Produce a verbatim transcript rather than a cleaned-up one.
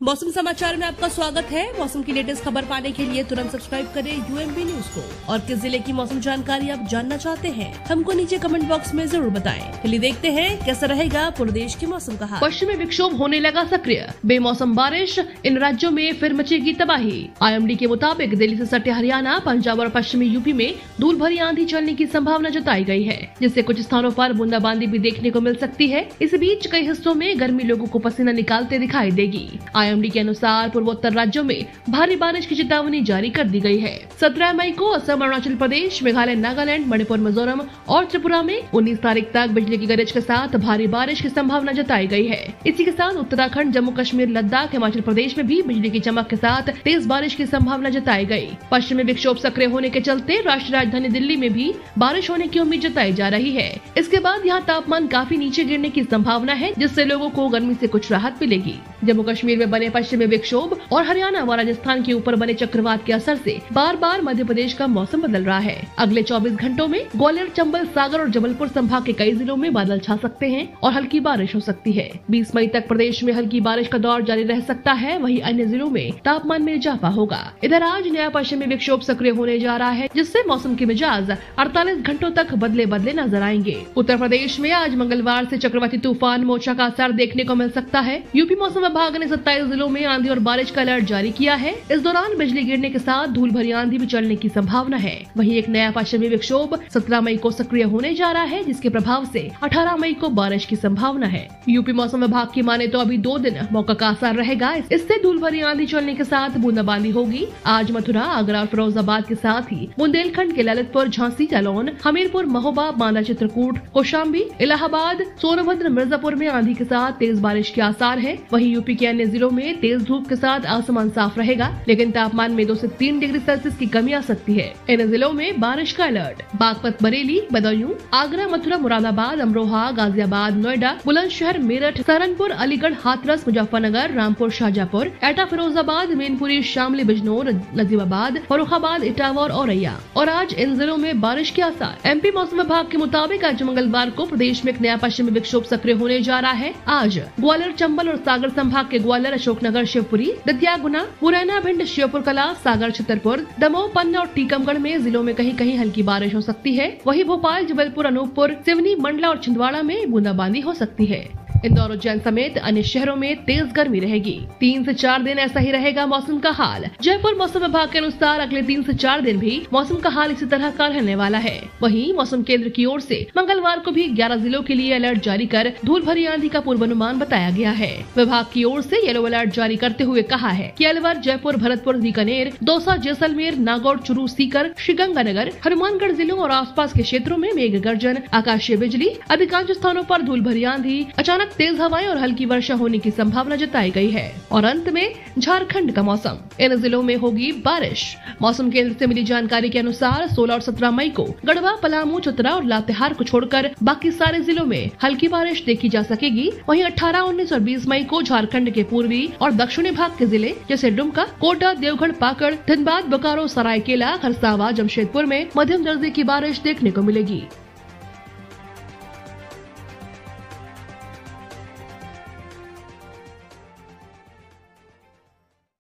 मौसम समाचार में आपका स्वागत है। मौसम की लेटेस्ट खबर पाने के लिए तुरंत सब्सक्राइब करें यूएमबी न्यूज को। और किस जिले की मौसम जानकारी आप जानना चाहते हैं, हमको नीचे कमेंट बॉक्स में जरूर बताएं। चलिए देखते हैं कैसा रहेगा पूरे देश के मौसम का हाल। पश्चिमी विक्षोभ होने लगा सक्रिय, बेमौसम बारिश, इन राज्यों में फिर मचेगी तबाही। आईएमडी के मुताबिक दिल्ली से सटे हरियाणा, पंजाब और पश्चिमी यूपी में धूल भरी आंधी चलने की संभावना जताई गई है, जिससे कुछ स्थानों पर बूंदाबांदी भी देखने को मिल सकती है। इस बीच कई हिस्सों में गर्मी लोगों को पसीना निकालते दिखाई देगी। आईएमडी के अनुसार पूर्वोत्तर राज्यों में भारी बारिश की चेतावनी जारी कर दी गई है। सत्रह मई को असम, अरुणाचल प्रदेश, मेघालय, नागालैंड, मणिपुर, मिजोरम और त्रिपुरा में उन्नीस तारीख तक बिजली की गरज के साथ भारी बारिश की संभावना जताई गई है। इसी के साथ उत्तराखंड, जम्मू कश्मीर, लद्दाख, हिमाचल प्रदेश में भी बिजली की चमक के साथ तेज बारिश की संभावना जताई गई। पश्चिमी विक्षोभ सक्रिय होने के चलते राष्ट्रीय राजधानी दिल्ली में भी बारिश होने की उम्मीद जताई जा रही है। इसके बाद यहाँ तापमान काफी नीचे गिरने की संभावना है, जिससे लोगों को गर्मी से कुछ राहत मिलेगी। जम्मू कश्मीर में बने पश्चिमी विक्षोभ और हरियाणा व राजस्थान के ऊपर बने चक्रवात के असर से बार बार मध्य प्रदेश का मौसम बदल रहा है। अगले चौबीस घंटों में ग्वालियर, चंबल, सागर और जबलपुर संभाग के कई जिलों में बादल छा सकते हैं और हल्की बारिश हो सकती है। बीस मई तक प्रदेश में हल्की बारिश का दौर जारी रह सकता है। वहीं अन्य जिलों में तापमान में इजाफा होगा। इधर आज नया पश्चिमी विक्षोभ सक्रिय होने जा रहा है, जिससे मौसम के मिजाज अड़तालीस घंटों तक बदले बदले नजर आएंगे। उत्तर प्रदेश में आज मंगलवार से चक्रवाती तूफान मोचा का असर देखने को मिल सकता है। यूपी मौसम विभाग ने सत्ताईस जिलों में आंधी और बारिश का अलर्ट जारी किया है। इस दौरान बिजली गिरने के साथ धूल भरी आंधी भी चलने की संभावना है। वहीं एक नया पश्चिमी विक्षोभ सत्रह मई को सक्रिय होने जा रहा है, जिसके प्रभाव से अठारह मई को बारिश की संभावना है। यूपी मौसम विभाग की माने तो अभी दो दिन मौका का असर रहेगा। इससे धूल भरी आंधी चलने के साथ बूंदाबांदी होगी। आज मथुरा, आगरा और फिरोजाबाद के साथ ही बुंदेलखंड के ललितपुर, झांसी, जालौन, हमीरपुर, महोबा, बांदा, चित्रकूट, कौशाम्बी, इलाहाबाद, सोनभद्र, मिर्जापुर में आंधी के साथ तेज बारिश के आसार है। वहीं यूपी के अन्य जिलों में तेज धूप के साथ आसमान साफ रहेगा, लेकिन तापमान में दो से तीन डिग्री सेल्सियस की कमी आ सकती है। इन जिलों में बारिश का अलर्ट बागपत, बरेली, बदायूं, आगरा, मथुरा, मुरादाबाद, अमरोहा, गाजियाबाद, नोएडा, बुलंदशहर, मेरठ, सहारनपुर, अलीगढ़, हाथरस, मुजफ्फरनगर, रामपुर, शाहजहांपुर, एटा, फिरोजाबाद, मैनपुरी, शामली, बिजनौर, नजीबाबाद, फर्रुखाबाद, इटावा और औरैया। और आज इन जिलों में बारिश के आसार। एमपी मौसम विभाग के मुताबिक आज मंगलवार को प्रदेश में एक नया पश्चिमी विक्षोभ सक्रिय होने जा रहा है। आज ग्वालियर, चंबल और सागर संभाग के ग्वालियर, अशोकनगर, शिवपुरी, दतिया, गुना, मुरैना, भिंड, श्योपुर कला, सागर, छतरपुर, दमोह, पन्ना और टीकमगढ़ में जिलों में कहीं कहीं हल्की बारिश हो सकती है। वहीं भोपाल, जबलपुर, अनूपपुर, सिवनी, मंडला और छिंदवाड़ा में बूंदाबांदी हो सकती है। इंदौर, उज्जैन समेत अन्य शहरों में तेज गर्मी रहेगी। तीन से चार दिन ऐसा ही रहेगा मौसम का हाल। जयपुर मौसम विभाग के अनुसार अगले तीन से चार दिन भी मौसम का हाल इसी तरह का रहने वाला है। वहीं मौसम केंद्र की ओर से मंगलवार को भी ग्यारह जिलों के लिए अलर्ट जारी कर धूल भरी आंधी का पूर्वानुमान बताया गया है। विभाग की ओर से येलो अलर्ट जारी करते हुए कहा है कि अलवर, जयपुर, भरतपुर, बीकानेर, दौसा, जैसलमेर, नागौर, चूरू, सीकर, श्रीगंगानगर, हनुमानगढ़ जिलों और आसपास के क्षेत्रों में मेघ गर्जन, आकाशीय बिजली, अधिकांश स्थानों पर धूल भरी आंधी, अचानक तेज हवाएं और हल्की वर्षा होने की संभावना जताई गई है। और अंत में झारखंड का मौसम। इन जिलों में होगी बारिश। मौसम केंद्र से मिली जानकारी के अनुसार सोलह और सत्रह मई को गढ़वा, पलामू, चतरा और लातेहार को छोड़कर बाकी सारे जिलों में हल्की बारिश देखी जा सकेगी। वहीं अठारह, उन्नीस और बीस मई को झारखंड के पूर्वी और दक्षिणी भाग के जिले जैसे दुमका, कोटा, देवगढ़, पाकड़, धनबाद, बोकारो, सरायकेला, खरसावा, जमशेदपुर में मध्यम दर्जे की बारिश देखने को मिलेगी।